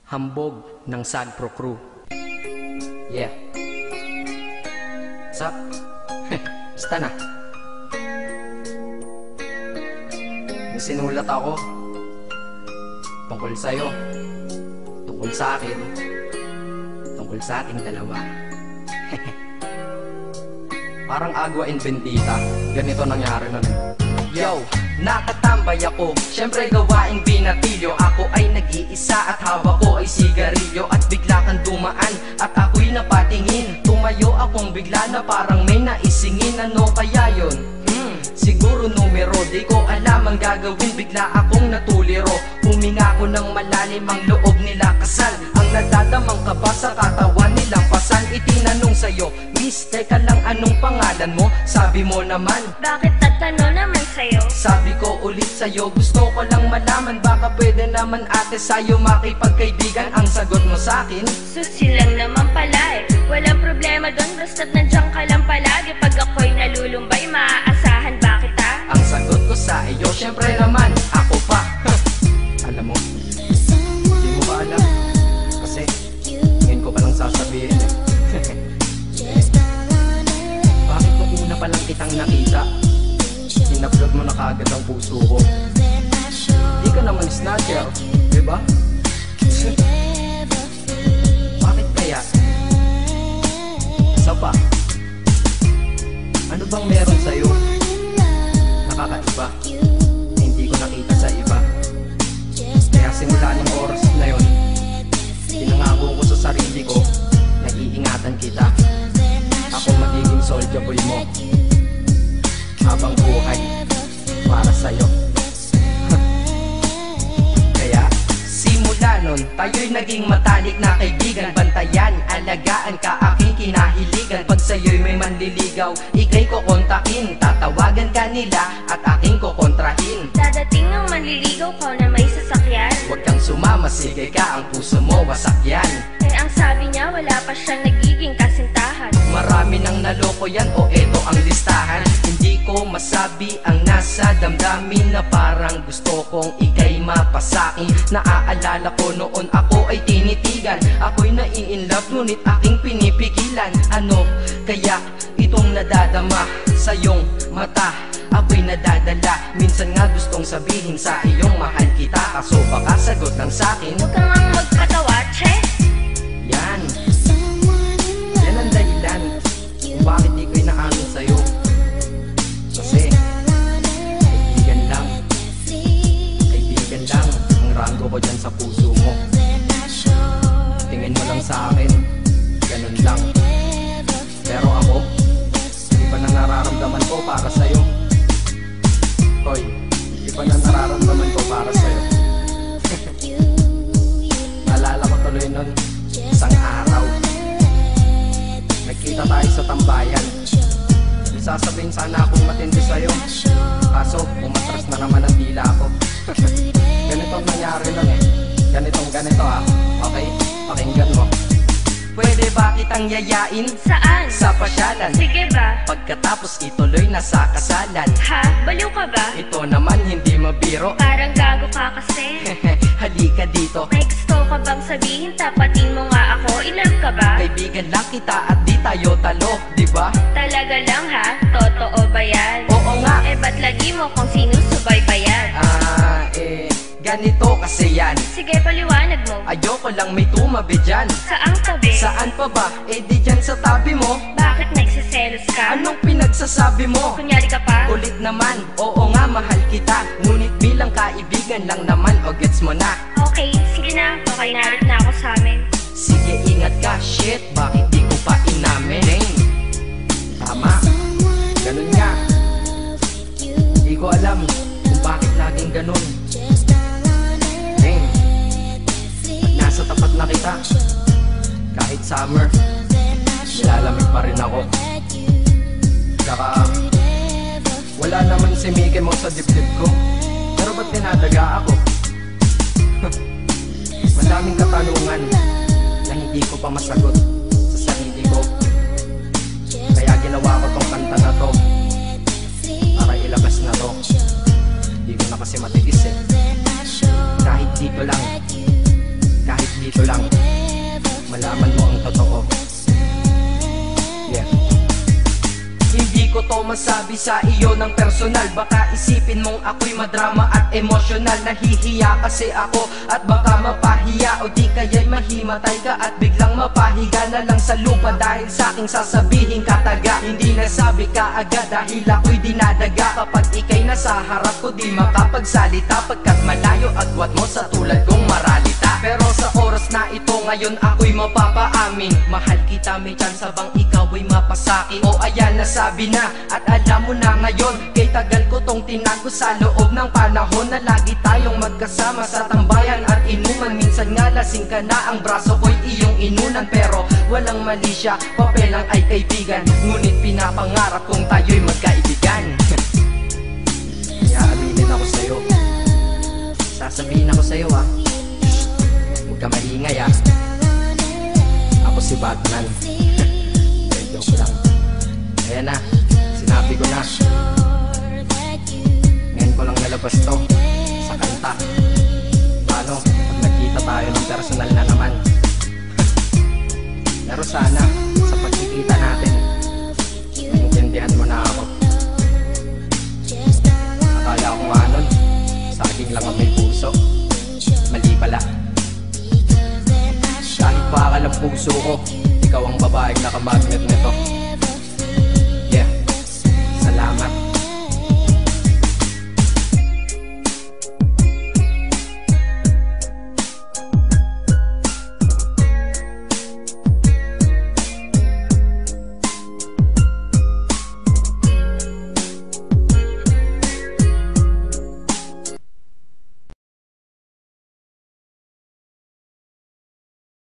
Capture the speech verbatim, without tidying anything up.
Hambog ng Sagpro Crew. Yeah. What's up? Basta na. May sinulat ako tungkol sa'yo, tungkol sa akin, tungkol sa ating dalawa. Parang agwa and bendita, ganito nangyari nun. Yo, nakatambay ako, syempre gawaing binatilyo. Ako ay nag-iisa at hawak ko ay sigarilyo. At bigla kang dumaan at ako'y napatingin. Tumayo akong bigla na parang may naisingin. Ano kaya yun? Hmm, siguro numero, di ko alam ang gagawin. Bigla akong natuliro, huminga ko ng malalim, ang loob nila kasal. Ang nadadamang kaba sa katawan nilang pasan. Itinanong sa'yo, miss, teka lang, anong pangalan mo? Sabi mo naman, bakit tatanong naman sa'yo? Sabi ko ulit sa'yo, gusto ko lang malaman, baka pwede naman ate sa'yo makipagkaibigan. Ang sagot mo sa'kin, susi lang naman pala eh. Walang problema doon, basta't nandiyan ka lang palagi. Pag ako'y nalulumbay, maaasahan ba kita? ang sagot ko sa iyo, syempre naman, ako pa. Alam mo, hindi mo ba alam? Kasi, ngayon ko palang sasabihin eh. Bakit mo una palang kitang nakita? In-upload mo na kaagad ang puso ko. Di ka naman snatcher, diba? Bakit kaya? Isa pa, ano bang meron sa'yo? Nakakaiba, hindi ko nakita sa iba. Kaya simula ng oras na yun, pinangako ko sa sarili ko, nag-iingatan kita. Ako magiging soldier boy mo habang buhay para sa'yo. Kaya simula nun, tayo'y naging matalik na kaibigan. Bantayan, alagaan ka, aking kinahiligan. Pag sa'yo'y may manliligaw, ika'y kukontakin. Tatawagan ka nila at aking kukontrahin. Dadating ang manliligaw ko na may sasakyan. Huwag kang sumama, sige ka, ang puso mo wasak yan. Eh ang sabi niya, wala pa siyang nagiging kasintahan. Marami nang naloko yan, o eto ang listahan. Hindi ko masabi ang nasa damdamin, na parang gusto kong ika'y mapasakin. Naaalala ko noon ako ay tinitigan, ako'y nai-inlove ngunit aking pinipigilan. Ano kaya itong nadadama sa iyong mata? Ako'y nadadala, minsan nga gustong sabihin sa iyong mahal kita, kaso baka sagot lang sa'kin, Huwag kang ang magpatawa, che. yan, yan ang dahilan kung bakit di ko'y naamin sa'yo. Kasi kaibigan lang, kaibigan lang ang rango ko dyan sa puso mo. Tingin mo lang sa akin, ganun lang. Pero ako, iba na nararamdaman ko para sa'yo. Hoy, iba na nararamdaman ko para sa'yo. Naalala ko tuloy nun, isang araw, nagkita tayo sa tambayan. Sasabihin sana akong matindi sa'yo, kaso umatras na naman ang dila ko. Ganitong nangyari lang eh, ganitong ganito ah. Okay, pakinggan mo. Pwede ba kitang yayain Saan? sa pasyalan? Sige ba? Pagkatapos ituloy na sa kasalan. Ha? Baliw ka ba? Ito naman hindi mabiro. Parang gago ka kasi. Halika dito, May gusto ka bang sabihin? Tapatin mo nga ako. I-love ka ba? kaibigan lang kita at di tayo talo, di ba? Talaga lang ha? Totoo ba yan? Oo nga. Eh ba't lagi mo kung sinusubaybayan? Ah, eh, ganito kasi yan. Sige, paliwanag mo. Ayoko lang may tumabi dyan. Saang tabi? Saan pa ba? Eh di dyan sa tabi mo. Bakit nagsiselos ka? Anong pinagsasabi mo? Kunyari ka pa? Ulit naman, oo nga mahal kita, ngunit bilang kaibigan lang naman, o gets mo na. Okay, sige na. Okay, narit na ako sa amin. Sige ingat ka, shit, bakit di ko pa inamin? Dang. Tama, ganun nga. Di ko alam kung bakit laging ganun. Dang. At nasa tapat na kita, kahit summer, nilalamig pa rin ako. Saka wala naman si Mickey mo sa dibdib ko, pero ba't dinadaga ako? Madaming katanungan na hindi ko pa masagot sa sarili ko. Kaya ginawa ko tong kanta na to para ilabas na to. Hindi ko na kasi matitis eh. Kahit dito lang, kahit dito lang malaman mo ang totoo. Yeah. Hindi ko to masabi sa iyo ng personal. Baka isipin mong ako'y madrama at emosyonal. Nahihiya kasi ako at baka mapahiya, o di kaya'y mahimatay ka at biglang mapahiga na lang sa lupa dahil sa aking sasabihin kataga. Hindi nasabi ka agad dahil ako'y dinadaga. Kapag ika'y nasa harap ko di makapagsalita, pagkat malayo agwat mo sa tulad kong maralita. Pero sa oras na ito ngayon ako'y mapapaamin, mahal kita, may tsansa bang ikaw ay mapasakin? O ayan, nasabi na at alam mo na ngayon. Kay tagal ko tong tinago sa loob ng panahon na lagi tayong magkasama sa tambayan at inuman. Minsan nga lasing ka na, ang braso ko'y iyong inunan. Pero walang mali siya, papel lang ay kaibigan. Ngunit pinapangarap kong tayo'y magkaibigan. Kaya aminin ako sa'yo, sasabihin ako sa'yo ah, huwag ka maingay ah. Ako si Batman. Joke lang. Ayan na, sinabi ko na. Ngayon ko lang nalabas to sa kanta. Paano pag nagkita tayo ng personal na naman? Pero sana sa pagkikita natin maintindihan mo na ako. Akala ko nga nun saging lang ang may puso, mali pala. Kahit bakal ang puso ko, ikaw ang babaeng nakamagnet nito.